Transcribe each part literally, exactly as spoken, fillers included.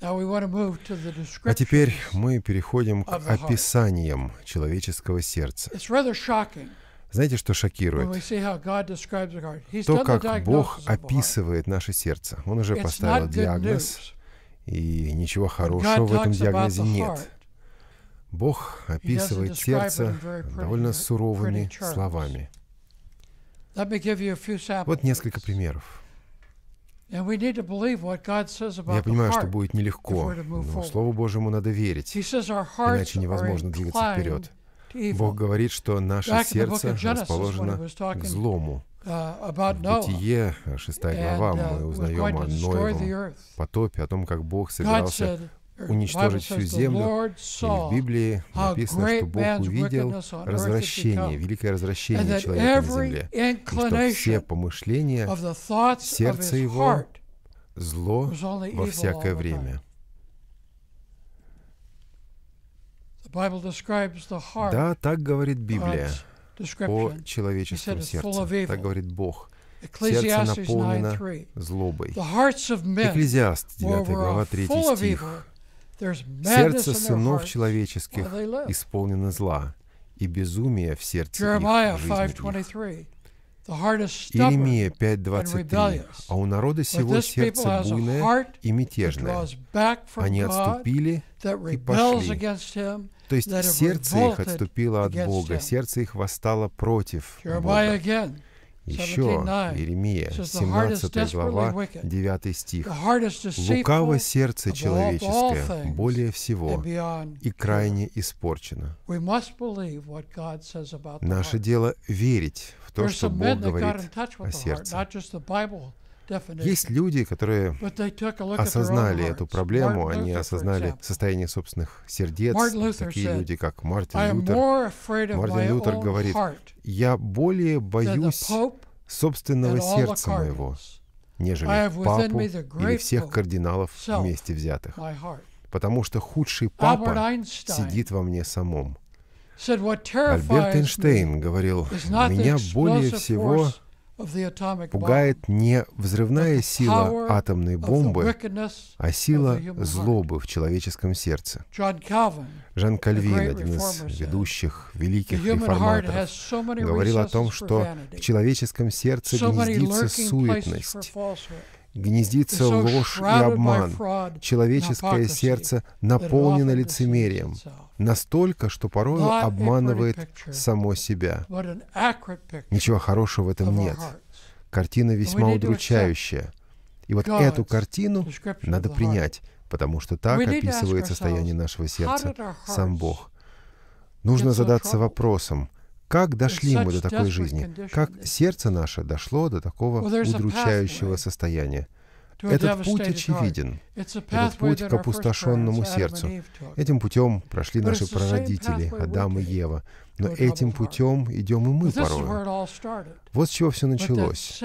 А теперь мы переходим к описаниям человеческого сердца. Знаете, что шокирует? То, как Бог описывает наше сердце. Он уже поставил диагноз, и ничего хорошего в этом диагнозе нет. Бог описывает сердце довольно суровыми словами. Вот несколько примеров. Я понимаю, что будет нелегко, но Слову Божьему надо верить, иначе невозможно двигаться вперед. Бог говорит, что наше сердце расположено к злому. В Бытие, шестая глава, мы узнаем о Ноевом потопе, о том, как Бог собирался уничтожить всю землю. И в Библии написано, что Бог увидел развращение, великое развращение человека на земле, и что все помышления сердца его зло во всякое время. Да, так говорит Библия о человеческом сердце. Так говорит Бог. Сердце наполнено злобой. Экклезиаст, девятая глава, третий стих. «Сердце сынов человеческих исполнено зла, и безумие в сердце их жизни их». Иеремия пять двадцать три. «А у народа сего сердце буйное и мятежное. Они отступили и пошли». То есть сердце их отступило от Бога, сердце их восстало против Бога. Еще Иеремия, семнадцатая глава, девятый стих. «Лукаво сердце человеческое более всего и крайне испорчено». Наше дело верить в то, что Бог говорит о сердце. Есть люди, которые осознали эту проблему, они осознали состояние собственных сердец. Такие люди, как Мартин Лютер. Мартин Лютер говорит: «Я более боюсь собственного сердца моего, нежели папу или всех кардиналов вместе взятых, потому что худший папа сидит во мне самом». Альберт Эйнштейн говорил: «Меня более всего пугает не взрывная сила атомной бомбы, а сила злобы в человеческом сердце». Жан Кальвин, один из ведущих великих реформаторов, говорил о том, что в человеческом сердце гнездится суетность, гнездится ложь и обман. Человеческое сердце наполнено лицемерием, настолько, что порою обманывает само себя. Ничего хорошего в этом нет. Картина весьма удручающая. И вот эту картину надо принять, потому что так описывает состояние нашего сердца сам Бог. Нужно задаться вопросом, как дошли мы до такой жизни? Как сердце наше дошло до такого удручающего состояния? Этот путь очевиден. Этот путь к опустошенному сердцу. Этим путем прошли наши прародители, Адам и Ева. Но этим путем идем и мы порой. Вот с чего все началось.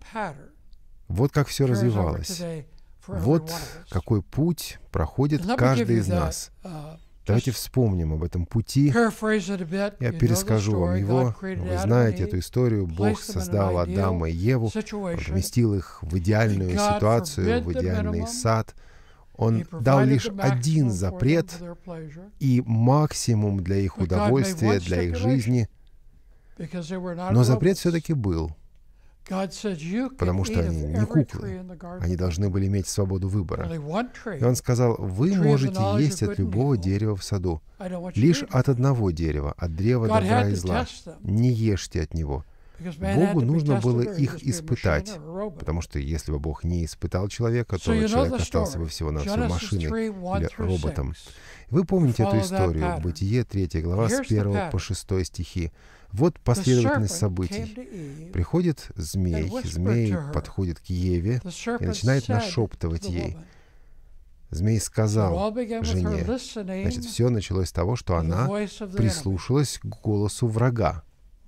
Вот как все развивалось. Вот какой путь проходит каждый из нас. Давайте вспомним об этом пути. Я перескажу вам его. Вы знаете эту историю. Бог создал Адама и Еву, поместил их в идеальную ситуацию, в идеальный сад. Он дал лишь один запрет и максимум для их удовольствия, для их жизни. Но запрет все-таки был. Потому что они не куклы, они должны были иметь свободу выбора. И он сказал: «Вы можете есть от любого дерева в саду, лишь от одного дерева, от древа добра и зла. Не ешьте от него». Богу нужно было их испытать, потому что если бы Бог не испытал человека, то человек остался бы всего-навсего машиной или роботом. Вы помните эту историю, Бытие, третья глава, с первого по шестой стихи. Вот последовательность событий. Приходит змей, змей подходит к Еве и начинает нашептывать ей. Змей сказал жене, значит, все началось с того, что она прислушалась к голосу врага.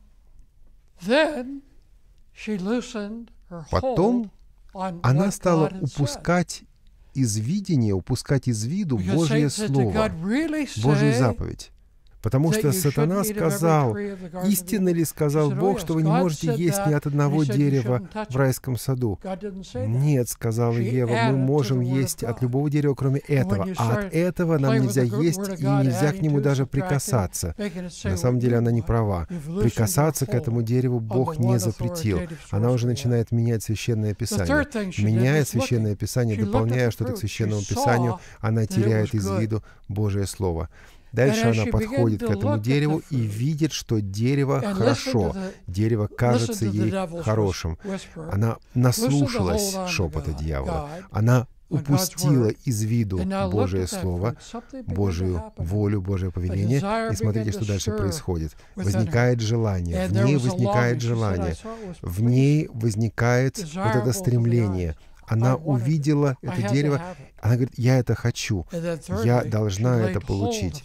Потом она стала упускать из видения, упускать из виду Божье Слово, Божью заповедь. Потому что сатана сказал: «Истинно ли сказал Бог, что вы не можете есть ни от одного дерева в райском саду?» «Нет, — сказала Ева, — мы можем есть от любого дерева, кроме этого, а от этого нам нельзя есть и нельзя к нему даже прикасаться». На самом деле она не права. Прикасаться к этому дереву Бог не запретил. Она уже начинает менять Священное Писание. Меняя Священное Писание, дополняя что-то к Священному Писанию, она теряет из виду Божие Слово. Дальше она подходит к этому дереву и видит, что дерево хорошо, дерево кажется ей хорошим. Она наслушалась шепота дьявола, она упустила из виду Божие Слово, Божию волю, Божие повеление. И смотрите, что дальше происходит. Возникает желание, в ней возникает желание, в ней возникает вот это стремление. Она увидела это дерево, она говорит: «Я это хочу, я должна это получить».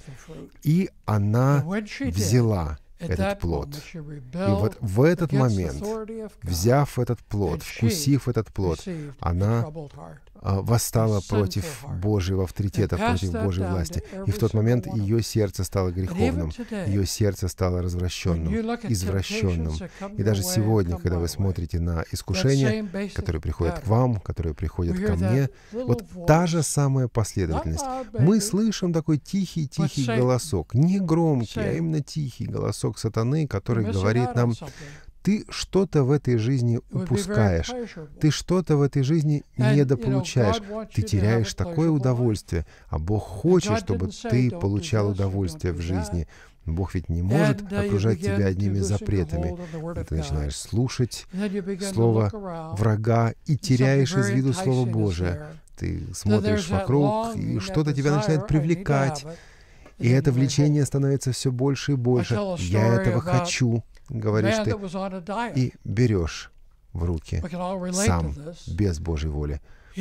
И она взяла этот плод. И вот в этот момент, взяв этот плод, вкусив этот плод, она восстала против Божьего авторитета, против Божьей власти. И в тот момент ее сердце стало греховным, ее сердце стало развращенным, извращенным. И даже сегодня, когда вы смотрите на искушения, которые приходят к вам, которые приходят ко мне, вот та же самая последовательность. Мы слышим такой тихий-тихий голосок, не громкий, а именно тихий голосок сатаны, который говорит нам: ты что-то в этой жизни упускаешь, ты что-то в этой жизни недополучаешь, ты теряешь такое удовольствие, а Бог хочет, чтобы ты получал удовольствие в жизни. Бог ведь не может окружать тебя одними запретами. И ты начинаешь слушать слово врага и теряешь из виду Слово Божие. Ты смотришь вокруг, и что-то тебя начинает привлекать. И это влечение становится все больше и больше. «Я этого хочу», говоришь ты, и берешь в руки сам, без Божьей воли.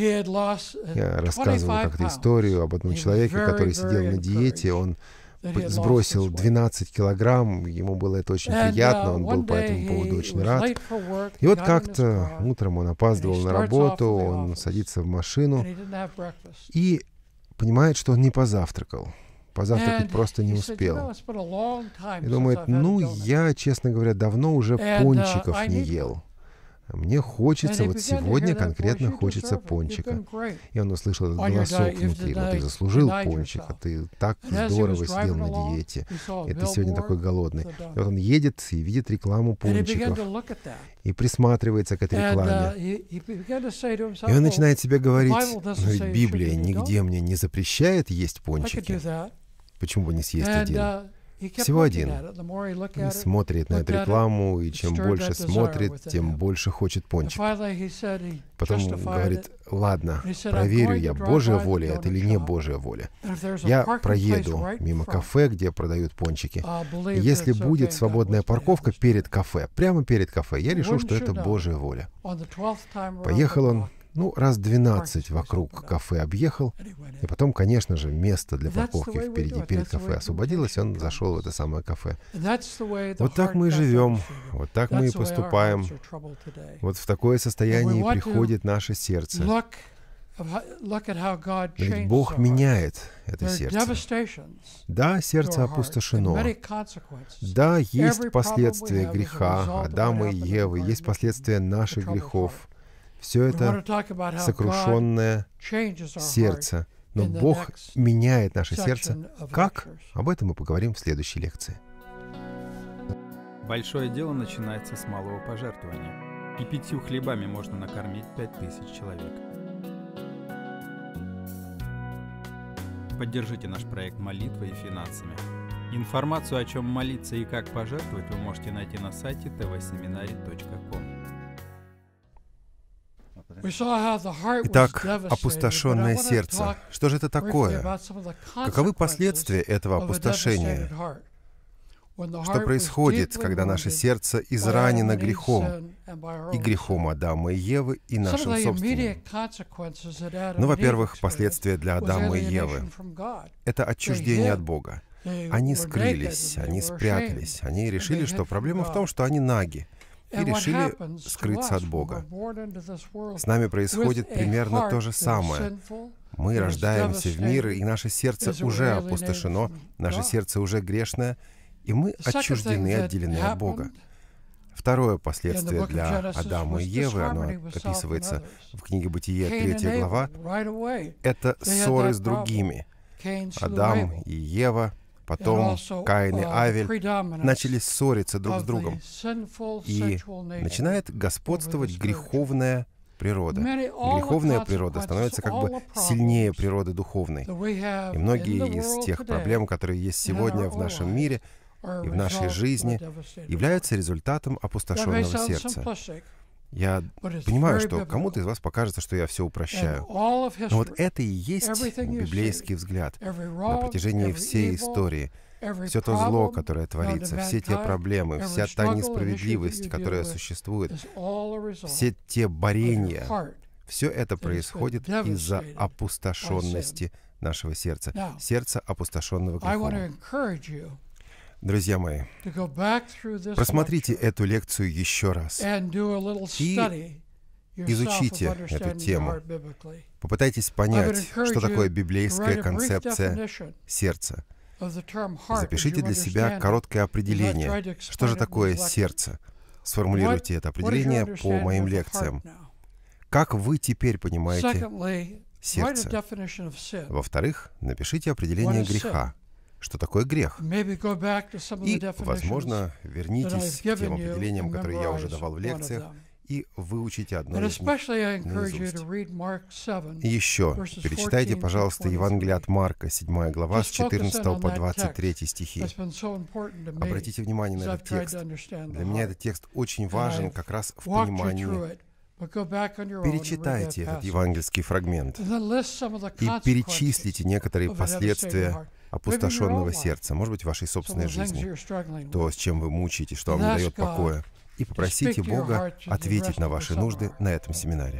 Я рассказывал как-то историю об одном человеке, который сидел на диете, он сбросил двенадцать килограмм, ему было это очень приятно, он был по этому поводу очень рад. И вот как-то утром он опаздывал на работу, он садится в машину и понимает, что он не позавтракал. Позавтракать просто не успел. И думает: ну, я, честно говоря, давно уже пончиков не ел. Мне хочется, вот сегодня конкретно хочется пончика. И он услышал этот голосок внутри: ну, ты заслужил пончика, ты так здорово сидел на диете, и ты сегодня такой голодный. И вот он едет и видит рекламу пончиков, и присматривается к этой рекламе. И он начинает себе говорить: но ведь Библия нигде мне не запрещает есть пончики. Почему бы не съесть один? Всего один. И смотрит на эту рекламу, и чем больше смотрит, тем больше хочет пончик. Потом говорит: ладно, проверю я, Божья воля это или не Божья воля. Я проеду мимо кафе, где продают пончики. И если будет свободная парковка перед кафе, прямо перед кафе, я решу, что это Божья воля. Поехал он. Ну, раз двенадцать вокруг кафе объехал, и потом, конечно же, место для парковки впереди, перед кафе освободилось, он зашел в это самое кафе. Вот так мы и живем, вот так мы и поступаем. Вот в такое состояние приходит наше сердце. Ведь Бог меняет это сердце. Да, сердце опустошено. Да, есть последствия греха Адама и Евы, есть последствия наших грехов. Все это сокрушенное сердце. Но Бог меняет наше сердце. Как? Об этом мы поговорим в следующей лекции. Большое дело начинается с малого пожертвования. И пятью хлебами можно накормить пять тысяч человек. Поддержите наш проект молитвой и финансами. Информацию, о чем молиться и как пожертвовать, вы можете найти на сайте тэ вэ семинарий точка ком. Итак, опустошенное сердце. Что же это такое? Каковы последствия этого опустошения? Что происходит, когда наше сердце изранено грехом, и грехом Адама и Евы, и нашим собственным? Ну, во-первых, последствия для Адама и Евы — это отчуждение от Бога. Они скрылись, они спрятались, они решили, что проблема в том, что они наги, и решили скрыться от Бога. С нами происходит примерно то же самое. Мы рождаемся в мир, и наше сердце уже опустошено, наше сердце уже грешное, и мы отчуждены и отделены от Бога. Второе последствие для Адама и Евы, оно описывается в книге Бытие, третья глава, это ссоры с другими. Адам и Ева, потом Каин и Авель начали ссориться друг с другом, и начинает господствовать греховная природа. Греховная природа становится как бы сильнее природы духовной. И многие из тех проблем, которые есть сегодня в нашем мире и в нашей жизни, являются результатом опустошенного сердца. Я понимаю, что кому-то из вас покажется, что я все упрощаю. Но вот это и есть библейский взгляд на протяжении всей истории. Все то зло, которое творится, все те проблемы, вся та несправедливость, которая существует, все те борения, все это происходит из-за опустошенности нашего сердца, сердца, опустошенного грехом. Друзья мои, просмотрите эту лекцию еще раз и изучите эту тему. Попытайтесь понять, что такое библейская концепция сердца. Запишите для себя короткое определение, что же такое сердце. Сформулируйте это определение по моим лекциям. Как вы теперь понимаете сердце? Во-вторых, напишите определение греха. Что такое грех? И, возможно, вернитесь к тем определениям, которые я уже давал в лекциях, и выучите одно из них наизусть. И еще, перечитайте, пожалуйста, Евангелие от Марка, седьмая глава, с четырнадцатого по двадцать третий стихи. Обратите внимание на этот текст. Для меня этот текст очень важен как раз в понимании. Перечитайте этот евангельский фрагмент и перечислите некоторые последствия опустошенного сердца, может быть, в вашей собственной жизни, то, с чем вы мучаетесь, что вам не дает покоя, и попросите Бога ответить на ваши нужды на этом семинаре.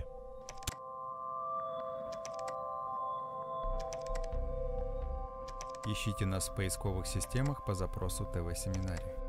Ищите нас в поисковых системах по запросу ТВ-семинарий.